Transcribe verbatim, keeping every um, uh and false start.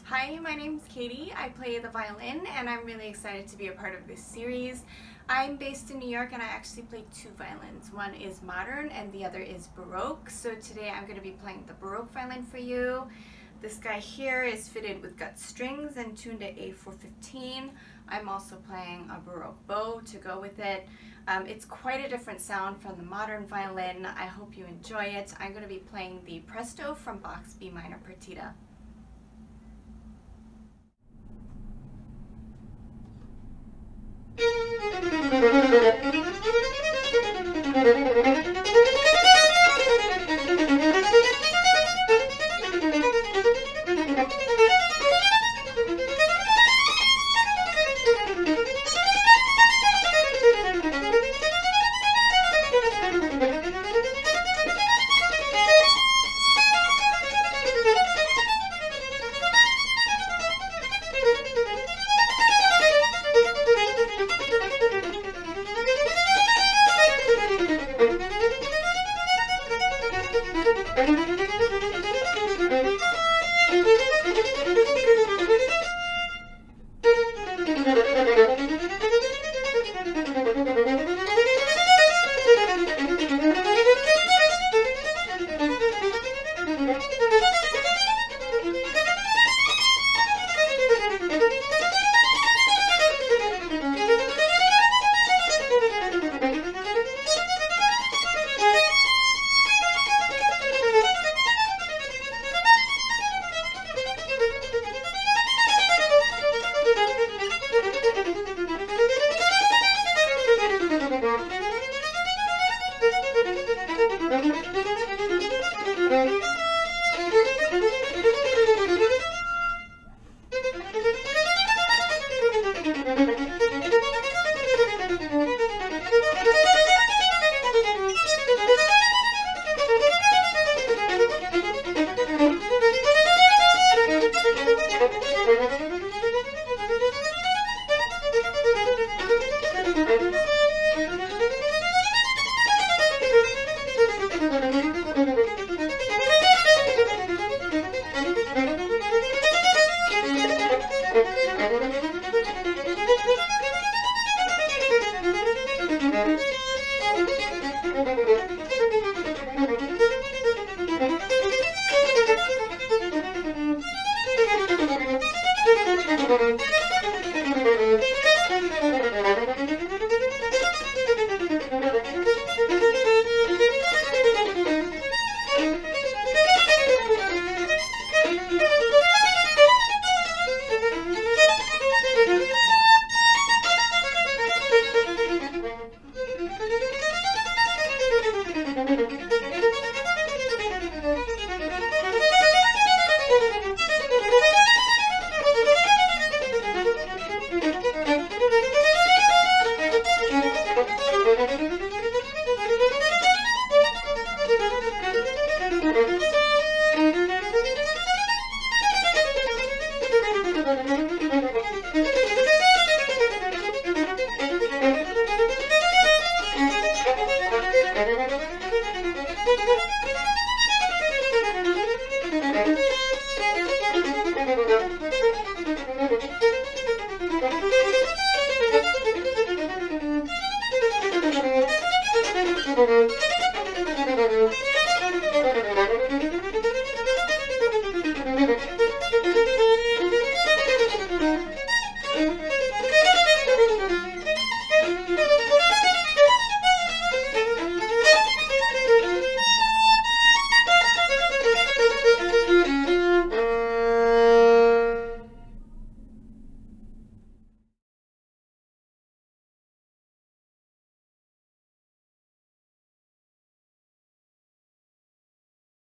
Hi, my name's Katie. I play the violin and I'm really excited to be a part of this series. I'm based in New York and I actually play two violins. One is modern and the other is baroque. So today I'm going to be playing the baroque violin for you. This guy here is fitted with gut strings and tuned at A four fifteen. I'm also playing a baroque bow to go with it. Um, it's quite a different sound from the modern violin. I hope you enjoy it. I'm going to be playing the Presto from Bach's B minor Partita. Thank you.